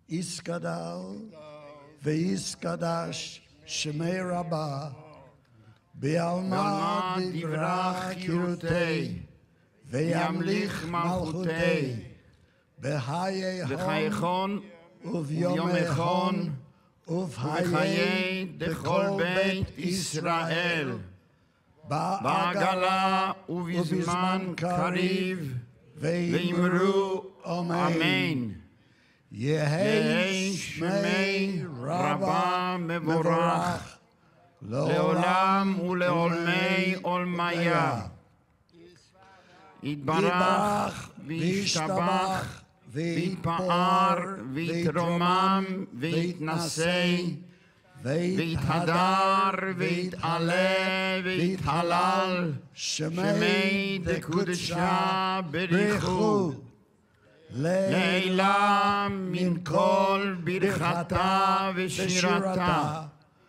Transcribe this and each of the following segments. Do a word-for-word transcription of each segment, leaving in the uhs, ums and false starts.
יסגדל ויסקדש שמי רבה, בעלמא דברה חירותי, וימליך מלכותי, בחיי הון וביומי הון, ובחיי דכל בית ישראל, בעגלה ובזמן קריב, ואמרו אמן. יהי שמי רבה מבורך, לעולם ולעולמי עולמיה. יתברך וישתבח ויתפאר ויתרומם ויתנשא ויתהדר ויתעלה ויתהלל, שמי דקודשה בריחו, לעילה מן כל ברכתה ושירתה,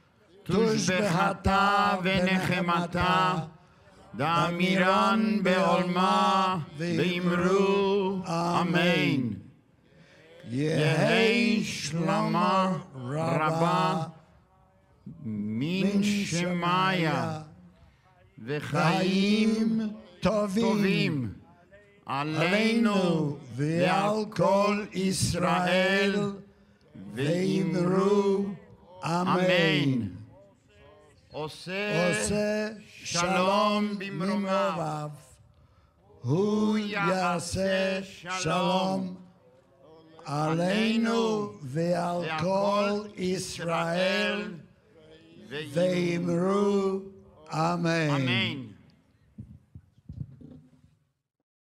תושבחתה ונחמתה, דאמירן בעולמה ואמרו אמן. יהי שלמה רבה מן שמיה, וחיים טובים עלינו ועל כל ישראל, ואמרו אמן. עושה שלום במרומיו, הוא יעשה שלום עלינו ועל כל ישראל, ואמרו אמן.